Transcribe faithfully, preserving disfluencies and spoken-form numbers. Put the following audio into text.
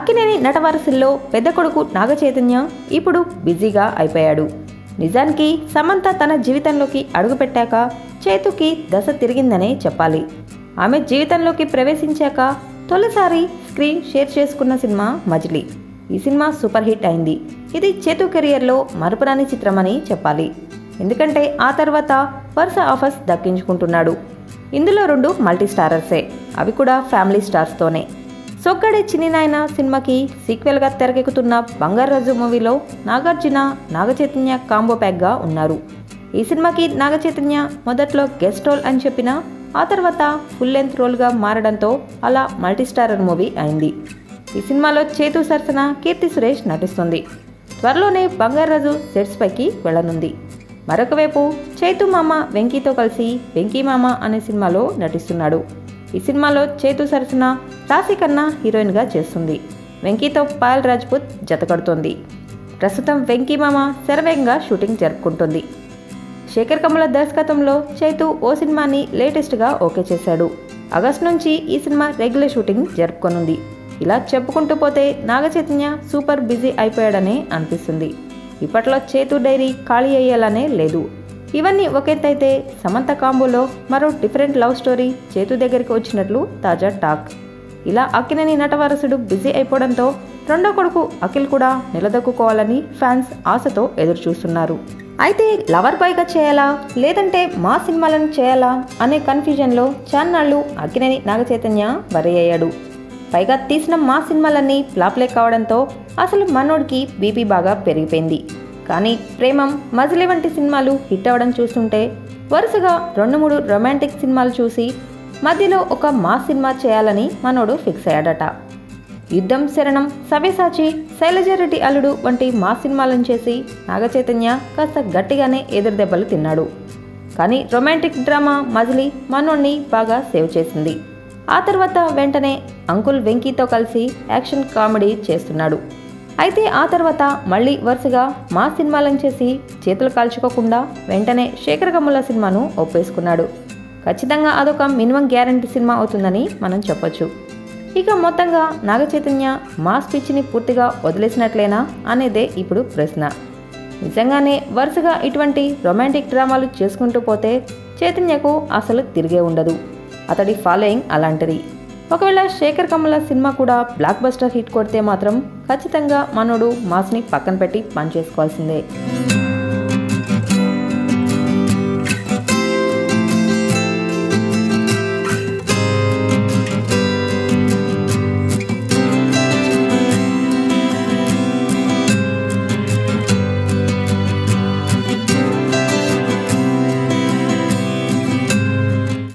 అక్కినేని నటవారసుల్లో పెద్ద కొడుకు నాగ చైతన్య ఇప్పుడు బిజీగా అయిపోయాడు. నిజానికి సమంత తన జీవితంలోకి అడుగుపెట్టాక చేతుకి దశ తిరిగిందనే చెప్పాలి. ఆమె జీవితంలోకి ప్రవేశించాక తొలిసారి స్క్రీన్ షేర్ చేసుకున్న సినిమా మజిలీ. ఈ సినిమా సూపర్ హిట్ అయింది. ఇది చేతు కెరియర్లో మరపురాని చిత్రమని చెప్పాలి. ఎందుకంటే ఆ తర్వాత వరుస ఆఫర్స్ దక్కించుకుంటున్నాడు. ఇందులో రెండు మల్టీ స్టారర్సే, అవి కూడా ఫ్యామిలీ స్టార్స్తోనే. సొగ్గడే చిన్ని నాయన సినిమాకి సీక్వెల్గా తెరకెక్కుతున్న బంగారాజు మూవీలో నాగార్జున నాగ చైతన్య కాంబో ప్యాక్గా ఉన్నారు. ఈ సినిమాకి నాగ చైతన్య మొదట్లో గెస్ట్ రోల్ అని చెప్పినా ఆ తర్వాత ఫుల్ లెంత్ రోల్గా మారడంతో అలా మల్టీస్టారర్ మూవీ అయింది. ఈ సినిమాలో చేతు సరసన కీర్తి సురేష్ నటిస్తుంది. త్వరలోనే బంగారాజు సెట్స్ పైకి వెళ్లనుంది. మరొక వైపు చేతు మామ వెంకీతో కలిసి వెంకీ మామ అనే సినిమాలో నటిస్తున్నాడు. ఈ సినిమాలో చేతు సరసన రాశి ఖన్నా హీరోయిన్గా చేస్తుంది. వెంకీతో పాయల్ రాజ్పుత్ జతకడుతోంది. ప్రస్తుతం వెంకీ మామ శరవేగంగా షూటింగ్ జరుపుకుంటుంది. శేఖర్ కమల దర్శకత్వంలో చైతు ఓ సినిమాని లేటెస్ట్గా ఓకే చేశాడు. ఆగస్టు నుంచి ఈ సినిమా రెగ్యులర్ షూటింగ్ జరుపుకోనుంది. ఇలా చెప్పుకుంటూ పోతే నాగ చైతన్య సూపర్ బిజీ అయిపోయాడనే అనిపిస్తుంది. ఇప్పట్లో చేతు డైరీ ఖాళీ అయ్యేలానే లేదు. ఇవన్నీ ఒకెత్తైతే సమంత కాంబోలో మరో డిఫరెంట్ లవ్ స్టోరీ చేతు దగ్గరికి వచ్చినట్లు తాజా టాక్. ఇలా అక్కినేని నటవారసుడు బిజీ అయిపోవడంతో రెండో కొడుకు అఖిల్ కూడా నిలదొక్కుకోవాలని ఫ్యాన్స్ ఆశతో ఎదురు చూస్తున్నారు. అయితే లవర్ బాయ్గా చేయాలా లేదంటే మా సినిమాలను చేయాలా అనే కన్ఫ్యూజన్లో చాన్నాళ్ళు అక్కినేని నాగ చైతన్య వరి అయ్యాడు. పైగా తీసిన మా సినిమాలన్నీ ఫ్లాప్లే కావడంతో అసలు మనోడికి బీపీ బాగా పెరిగిపోయింది. కానీ ప్రేమం, మజిలీ వంటి సినిమాలు హిట్ అవ్వడం చూస్తుంటే వరుసగా రెండు మూడు రొమాంటిక్ సినిమాలు చూసి మధ్యలో ఒక మాస్ సినిమా చేయాలని మనోడు ఫిక్స్ అయ్యాడట. యుద్ధం, శరణం, సవ్యసాచి, శైలజారెడ్డి అల్లుడు వంటి మాస్ సినిమాలను చేసి నాగ చైతన్య కాస్త గట్టిగానే ఎదురుదెబ్బలు తిన్నాడు. కానీ రొమాంటిక్ డ్రామా మజిలీ మనోడిని బాగా సేవ్ చేసింది. ఆ తర్వాత వెంటనే అంకుల్ వెంకీతో కలిసి యాక్షన్ కామెడీ చేస్తున్నాడు. అయితే ఆ తర్వాత మళ్ళీ వరుసగా మా సినిమాలను చేసి చేతులు కాల్చుకోకుండా వెంటనే శేఖర్ కమ్ముల సినిమాను ఒప్పేసుకున్నాడు. ఖచ్చితంగా అదొక మినిమం గ్యారంటీ సినిమా అవుతుందని మనం చెప్పొచ్చు. ఇక మొత్తంగా నాగ చైతన్య మాస్ పిచ్చిని పూర్తిగా వదిలేసినట్లేనా అనేదే ఇప్పుడు ప్రశ్న. నిజంగానే వరుసగా ఇటువంటి రొమాంటిక్ డ్రామాలు చేసుకుంటూ పోతే చైతన్యకు అసలు తిరిగే ఉండదు. అతడి ఫాలోయింగ్ అలాంటిది. ఒకవేళ శేఖర్ కమ్ముల సినిమా కూడా బ్లాక్ బస్టర్ హిట్ కొడితే మాత్రం ఖచ్చితంగా మనోడు మాస్ని పక్కన పెట్టి పని చేసుకోవాల్సిందే.